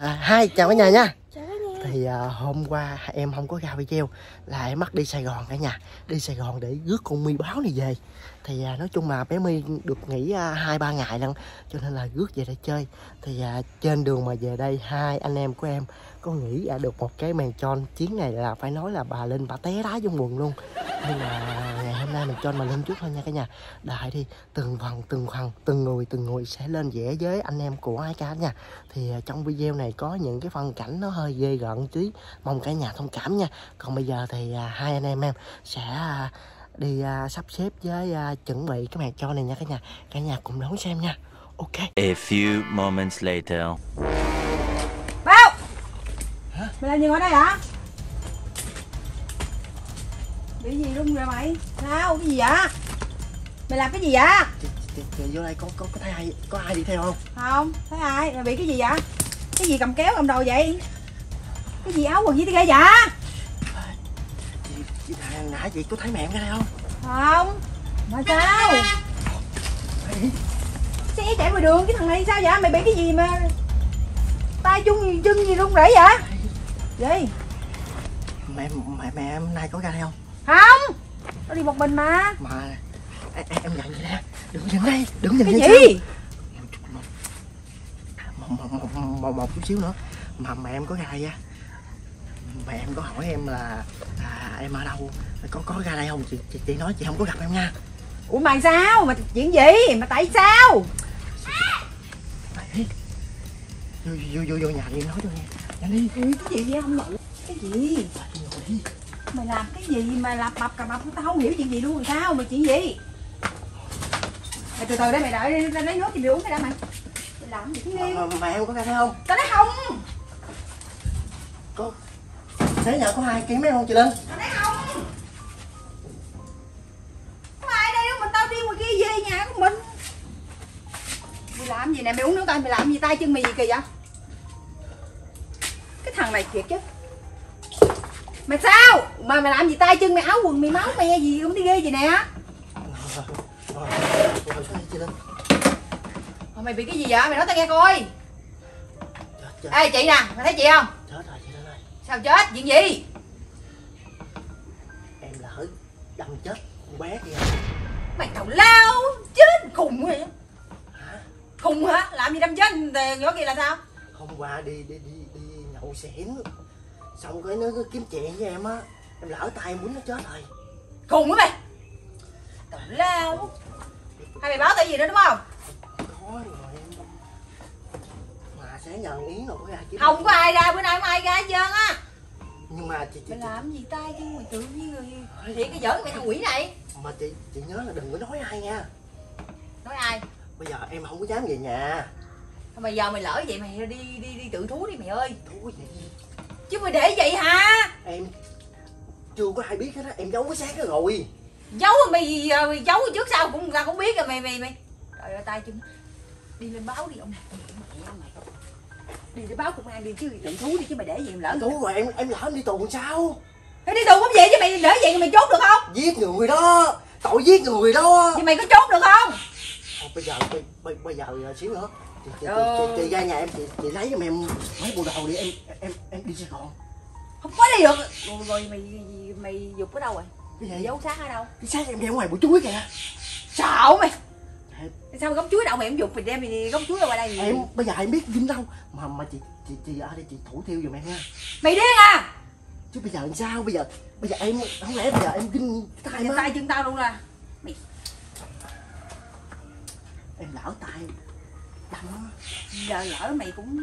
Hai chào cả nhà nha. Chào cả nhà. Thì hôm qua em không có ra video là em mắc đi Sài Gòn cả nhà. Đi Sài Gòn để rước con My báo này về. Thì nói chung là bé My được nghỉ 2-3 ngày lần, cho nên là rước về để chơi. Thì trên đường mà về đây hai anh em của em có nghĩ được một cái màn tròn chuyến này là phải nói là bà Linh bà té đá trong quần luôn. Nhưng mà ngày hôm nay mình cho bà Linh trước thôi nha cả nhà. Đại đi từng phần từng người sẽ lên vẽ với anh em của hai ca nha. Thì trong video này có những cái phân cảnh nó hơi ghê gợn tí, mong cả nhà thông cảm nha. Còn bây giờ thì hai anh em sẽ đi sắp xếp với chuẩn bị cái màn cho này nha cả nhà. Cả nhà cùng đón xem nha. Ok. A few moments later. Bao. Hả? Mày làm gì ở đây hả? Bị gì luôn rồi mày? Sao? Cái gì vậy? Mày làm cái gì vậy? Chị vô đây có thấy có ai đi theo không? Không, thấy ai? Mày bị cái gì vậy? Cái gì cầm kéo cầm đầu vậy? Cái gì áo quần gì ghê vậy? Chị nãy chị có thấy mẹ em ra đây không? Không. Mà sao? Xe chạy ngoài đường cái thằng này sao vậy? Mày bị cái gì mà tay chân gì run rẩy vậy? Gì? Mẹ em nay có ra đây không? Không. Nó đi một mình mà. Mà em nhận vậy nè. Đừng nhận đây, đừng nhận cái đây. Gì? Một chút xíu nữa mà mẹ em có ra đây á. Mẹ em có hỏi em là em ở đâu, có ra đây không? Chị nói chị không có gặp em nha. Ủa mà sao? Mà chuyện gì? Mà tại sao? Vô nhà đi em nói cho nghe. Nhanh đi. Cái gì vậy không nhận? Cái gì? Mày làm cái gì mà làm bập cà bập, tao không hiểu chuyện gì luôn. Sao mà chuyện gì? Mày từ từ đây, mày đợi ra lấy nước thì mày uống cái đã mày. Mày làm gì thế đi? Mẹ em có ra đây không? Tao nói không. Có. Thế nhà có ai kiếm mấy không chị Linh? Tao nói không. Có ai đây đâu, mình tao đi ngoài kia về nhà của mình. Mày làm gì nè, mày uống nước coi, mày làm gì tay chân mày gì kì vậy? Cái thằng này thiệt chứ. Mày sao? Mà mày làm gì tay chân mày, áo quần mày máu me gì không đi ghê gì nè. Chị Linh. Mày bị cái gì vậy? Mày nói tao nghe coi. Chết. Ê chị nè, mày thấy chị không? Chết rồi chị Linh ơi. Sao chết? Chuyện gì? Em lỡ đâm chết con bé kia. Mày tào lao chết khùng vậy. Hả? Khùng hả? Làm gì đâm chết nhỏ kia là sao? Hôm qua đi nhậu xỉn, xong cái nó kiếm chuyện với em á, em lỡ tay em quýnh nó chết rồi. Khùng hả mày? Tào lao. Hay mày báo tao gì nữa đúng không? Có rồi em. Mà sáng giờ Yến đâu có ra kiếm. Không có ai ra, bữa nay không ai ra hết trơn á. Nhưng mà chị Mày làm gì tay chứ mày tự nhiên rồi. Thiệt cái giỡn mày thằng quỷ này. Mà chị nhớ là đừng có nói ai nha. Nói ai? Bây giờ em không có dám về nhà. Mà giờ mày lỡ vậy mày đi tự thú đi mày ơi. Thú gì? Chứ mày để vậy hả? Em chưa có ai biết hết á, em giấu cái xác đó rồi. Giấu mày giấu trước sau cũng người ta cũng biết rồi mày. Trời ơi tay chân. Đi lên báo đi ông mẹ mày. Đi để báo công an đi chứ, tự thú đi chứ mày để gì mà lỡ. Thú mà em lỡ em đi tù làm sao? Phải đi tù cũng vậy chứ mày để vậy mày trốn được không? Giết người đó, tội giết người đó. Vậy mày có trốn được không? Bây giờ xíu nữa chị ra nhà em, chị lấy giùm em mấy bộ đồ đi, em đi Sài Gòn. Không có đi được. Rồi mày dục ở đâu rồi? Cái gì? Giấu xác ở đâu? Cái xác em đem ngoài bụi chuối kìa. Sợ mày. Sao gốc chuối đậu mày không dục mày đem mày gốc chuối đâu qua đây? Em bây giờ em biết dính đâu mà chị ở đây chị thủ thiêu giùm em nha. Mày điên à? Chứ bây giờ làm sao? Bây giờ em không lẽ bây giờ em kinh tay Tay chân tao luôn ra. Mày em lỡ tay đâm á. giờ lỡ mày cũng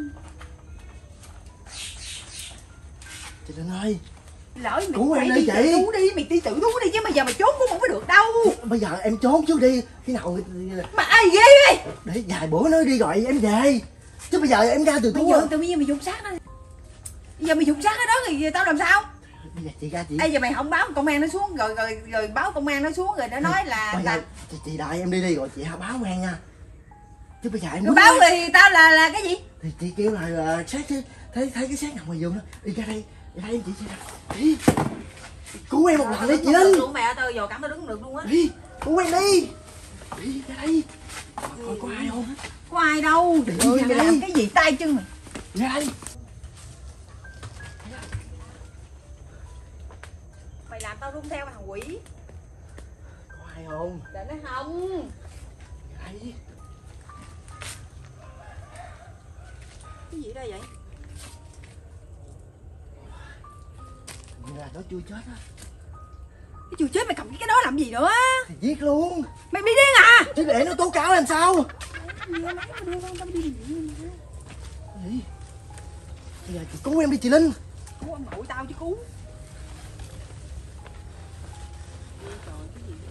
Chị Linh ơi, lỡ mày cứu em đi chị. Tự thú đi, mày đi tự thú đi chứ bây giờ mày trốn cũng không có được đâu. Bây giờ em trốn trước đi, khi nào Mà ai ghê đi. để vài bữa nữa đi rồi em về. Chứ bây giờ em ra từ Bây thú giờ tự nhiên mày dục xác đó. Bây giờ mày dục xác ở đó thì tao làm sao? Bây giờ chị ra chị. Ê giờ mày không báo công an nó xuống rồi báo công an nó xuống rồi nó nói là Bây giờ chị đợi em đi rồi chị báo công an nha. Chứ bây giờ em rồi báo thì tao là cái gì? thì chị kêu là xác chứ, thấy cái xác nằm ngoài giường đó. Đi ra đây em chị đi. Cứu em một lần đi chị Linh. Luôn mẹ tao giờ cảm tao đứng không được luôn á. Đi, cứu em đi. Đi ra đây. Coi có ai không? Có ai đâu. Đi Trời ơi, ra mày đây. làm cái gì tay chân mày? Ra đây. Mày làm tao run theo thằng quỷ. Có ai không? Để nó hông. Ai? Cái gì đây vậy? Hình như là nó chưa chết á. Cái chưa chết mày cầm cái đó làm gì nữa? Thì giết luôn. Mày bị điên à? Chứ để nó tố cáo làm sao? Gì á, máy mà đưa con tao đi gì? Gì? Bây giờ chị cứu em đi chị Linh. Cứu ông nội tao chứ cứu. Trời, cái gì?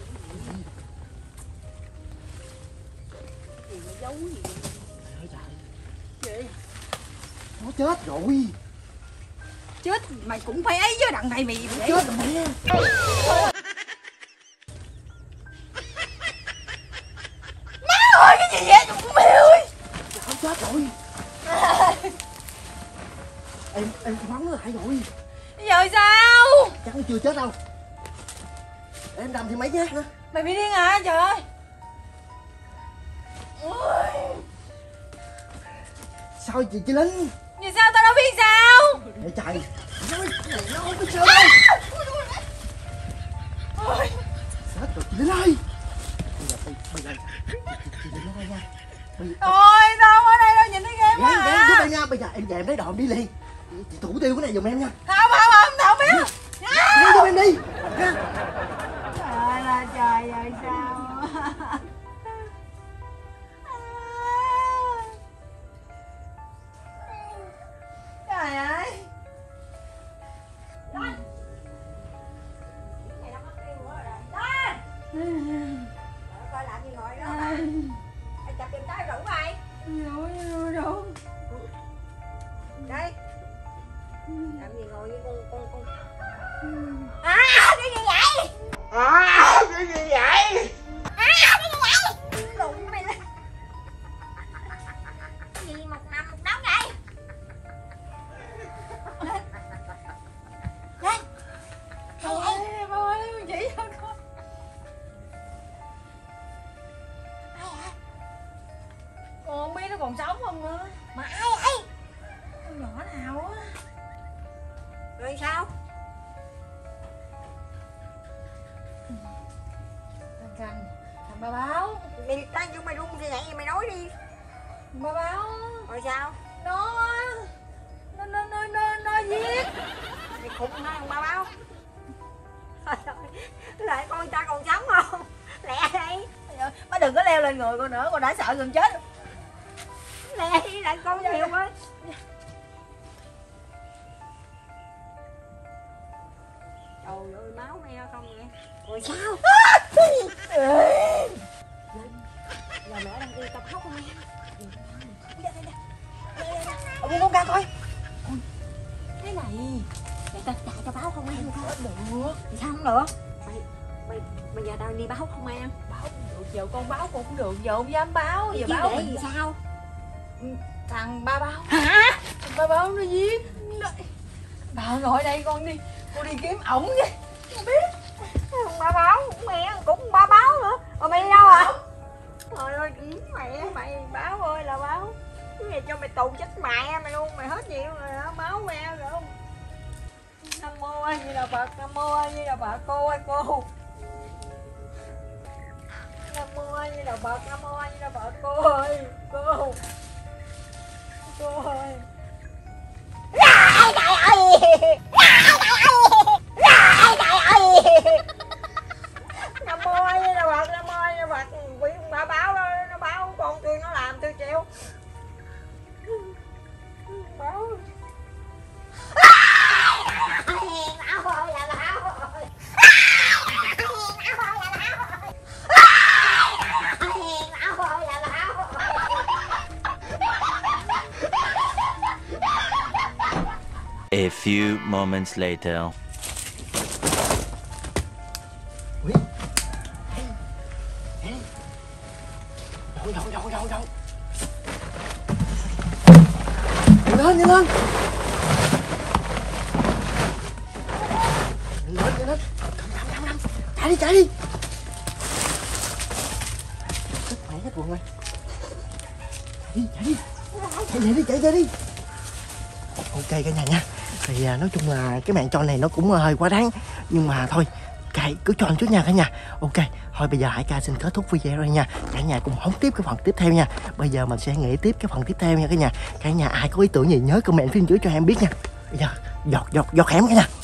Gì mà giấu gì vậy? Trời ơi Gì? nó chết rồi. Chết mày cũng phải ấy chứ, đằng này mày Nó chết rồi mẹ. Má ơi, cái gì vậy Dũng Mày ơi? Nó chết rồi. Em bắn nó lại rồi. Giờ sao? Chắc nó chưa chết đâu. Để em đâm thêm mấy nhát nữa. Mày bị điên à trời ơi. Ôi. Sao chị Linh? Vì sao tao đâu biết sao? Để chạy. Nó không biết sao đâu. Ôi. Chết rồi chị Linh ơi. Bây giờ chị Linh nói nha. Thôi tao ở đây đâu nhìn thấy ghê quá Gán giúp à. em nha. Bây giờ em về em lấy đòn đi liền. Chị thủ tiêu cái này giùm em nha. Không biết. Chị giúp em đi nha. Trời ơi trời ơi sao? Trời ơi. Coi làm gì ngồi đó bà. Anh chặt giùm trái rượu mày. Rượu. Đây. Làm gì ngồi như con. À, cái gì vậy? Cái gì vậy? Cái gì vậy? Đụng mày lên. Cái gì một nằm một đống vậy? Lên. Ê, bà ơi, chỉ cho con. Con không biết nó còn sống không nữa. Mà ai vậy? Con nhỏ nào á. Rồi sao? Thằng ba báo. Mày tao vô mày run như vậy mày nói đi. Ba báo. Rồi sao? Nó giết. Mày khùng hả thằng ba báo? Lại con ta còn sống không? Lẹ đi. Má đừng có leo lên người con nữa, con đã sợ gần chết. Lẹ đi, lại con nhiều quá. Trời ơi, máu me không vậy? Rồi sao? Giờ mẹ đang đi tập khóc không em? Buông con ra coi. Cái này ta chạy cho báo không ăn không được. Sao không được? Bây giờ tao đi báo không ăn. Báo được, giờ con báo cũng được, giờ không dám báo. Giờ báo mình sao? Thằng ba báo. Hả? Thằng ba báo nó giết. Bà ngồi đây con đi kiếm ổng đi. Không biết. Thằng ba báo mẹ cũng ba báo nữa. Rồi mày đi đâu hả? Trời ơi mày báo ơi là báo. Cái này cho mày tù chết mẹ mày luôn, mày hết nhiều rồi hả? Báo mẹ rồi không? Nam mô A Di Đà Phật, Nam mô A Di Đà Phật, cô ơi cô. Nam mô A Di Đà Phật, Nam mô A Di Đà Phật, cô ơi cô. Cô ơi. Trời ơi. Nam mô A Di Đà Phật, Nam mô A Di Đà Phật. Quỷ bà báo đó, nó báo con tôi nó làm tôi chịu. Báo. Báo ơi là báo ơi. A few moments later. Đâu. Nhanh lên. Chạy đi. Chết mẹ hết quần rồi. Chạy đi. Chạy về đi. Ok cả nhà nha. Thì nói chung là cái mạng cho này nó cũng hơi quá đáng, nhưng mà thôi kệ, cứ cho trước nha cả nhà. Ok, thôi bây giờ Hải Ca xin kết thúc video rồi nha. Cả nhà cùng hóng tiếp cái phần tiếp theo nha. Bây giờ mình sẽ nghĩ tiếp cái phần tiếp theo nha cả nhà. Cả nhà ai có ý tưởng gì nhớ comment phía dưới cho em biết nha. Bây giờ giọt hẻm cả nhà.